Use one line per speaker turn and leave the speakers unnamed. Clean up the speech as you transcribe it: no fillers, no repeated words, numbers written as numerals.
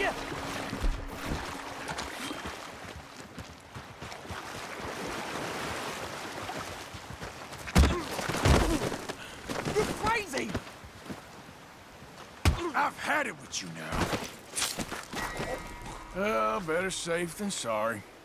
here! You're crazy!
I've had it with you now. Better safe than sorry.